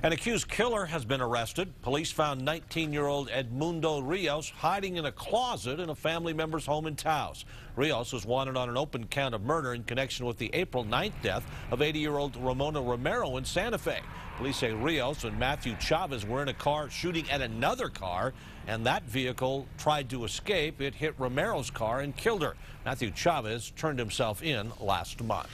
An accused killer has been arrested. Police found 19-year-old Edmundo Rios hiding in a closet in a family member's home in Taos. Rios was wanted on an open count of murder in connection with the April 9th death of 80-year-old Ramona Romero in Santa Fe. Police say Rios and Matthew Chavez were in a car shooting at another car, and that vehicle tried to escape. It hit Romero's car and killed her. Matthew Chavez turned himself in last month.